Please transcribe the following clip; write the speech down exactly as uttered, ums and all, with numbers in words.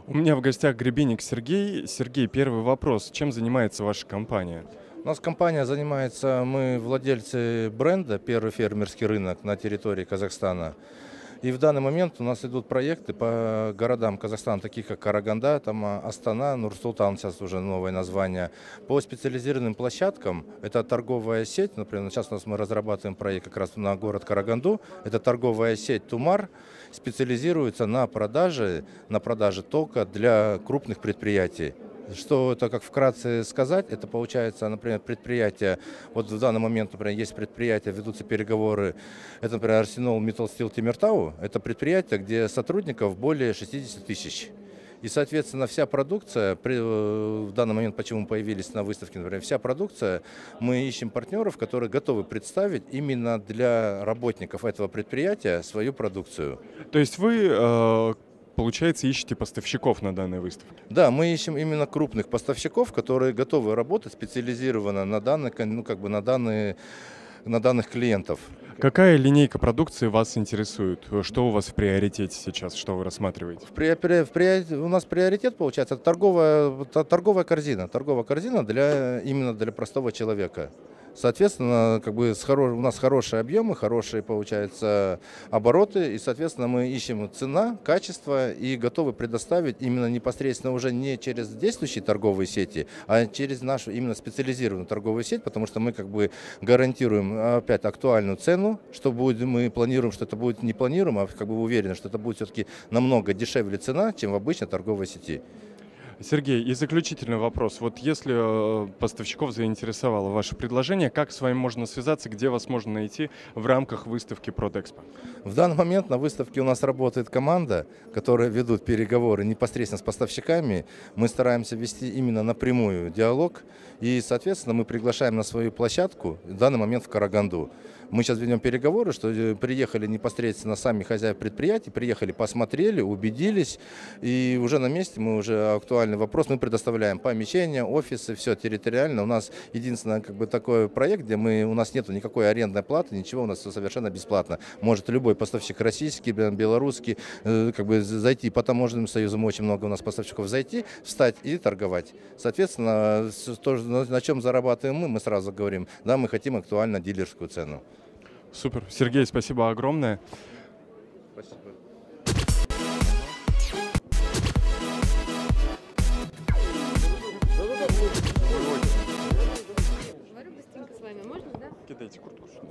У меня в гостях гребенник Сергей. Сергей, первый вопрос. Чем занимается ваша компания? У нас компания занимается, мы владельцы бренда «Первый фермерский рынок» на территории Казахстана. И в данный момент у нас идут проекты по городам Казахстана, таких как Караганда, там Астана, Нур-Султан, сейчас уже новое название. По специализированным площадкам, это торговая сеть, например, сейчас у нас мы разрабатываем проект как раз на город Караганду, это торговая сеть Тумар, специализируется на продаже, на продаже тока для крупных предприятий. Что это, как вкратце сказать, это получается, например, предприятие, вот в данный момент, например, есть предприятия, ведутся переговоры, это, например, Арсенал Металл Стил Темиртау, это предприятие, где сотрудников более шестидесяти тысяч. И, соответственно, вся продукция, в данный момент, почему появились на выставке, например, вся продукция, мы ищем партнеров, которые готовы представить именно для работников этого предприятия свою продукцию. То есть вы... Э Получается, ищете поставщиков на данной выставке? Да, мы ищем именно крупных поставщиков, которые готовы работать специализированно на данные, ну, как бы на данные, на данных клиентов. Какая линейка продукции вас интересует? Что у вас в приоритете сейчас? Что вы рассматриваете? В при, при, в при, у нас приоритет, получается, это торговая, торговая корзина. Торговая корзина для, именно для простого человека. Соответственно, как бы с хоро... у нас хорошие объемы, хорошие, получается, обороты, и, соответственно, мы ищем цена, качество и готовы предоставить именно непосредственно уже не через действующие торговые сети, а через нашу именно специализированную торговую сеть, потому что мы как бы гарантируем опять актуальную цену, что будет, мы планируем, что это будет не планируем, а как бы уверены, что это будет все-таки намного дешевле цена, чем в обычной торговой сети. Сергей, и заключительный вопрос. Вот если поставщиков заинтересовало ваше предложение, как с вами можно связаться, где вас можно найти в рамках выставки Продэкспо? В данный момент на выставке у нас работает команда, которая ведут переговоры непосредственно с поставщиками. Мы стараемся вести именно напрямую диалог. И, соответственно, мы приглашаем на свою площадку, в данный момент в Караганду. Мы сейчас ведем переговоры, что приехали непосредственно сами хозяева предприятий, приехали, посмотрели, убедились. И уже на месте мы уже актуальный вопрос. Мы предоставляем помещения, офисы, все территориально. У нас единственное как бы такой проект, где мы, у нас нет никакой арендной платы, ничего, у нас все совершенно бесплатно. Может любой поставщик российский, белорусский, как бы зайти по таможенным союзам, очень много у нас поставщиков, зайти, встать и торговать. Соответственно, то, на чем зарабатываем мы, мы сразу говорим, да, мы хотим актуально дилерскую цену. Супер. Сергей, спасибо огромное. Спасибо. Говорю быстренько с вами, можно, да? Кидайте куртку.